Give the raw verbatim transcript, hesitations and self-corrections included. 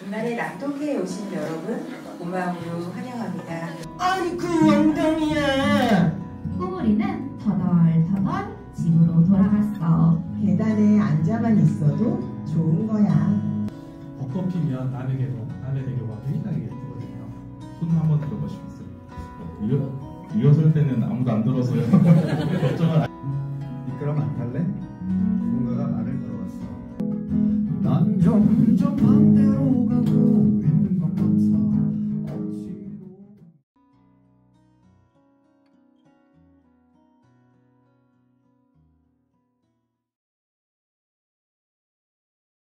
이날에 낭독회에 오신 여러분 고마움으로 환영합니다. 아니 그 원동이야. 꾸물이는 터덜터덜 집으로 돌아갔어. 계단에 앉아만 있어도 좋은 거야. 벚꽃 피면 남의 계곡, 남의 대교가 굉장히 예쁘거든요. 손 한번 들어보시겠어요? 이거 리허설 때는 아무도 안 들어서요. 걱정을 안... 미끄럼 안 탈래? 누군가가 말을 걸어왔어. 난 점점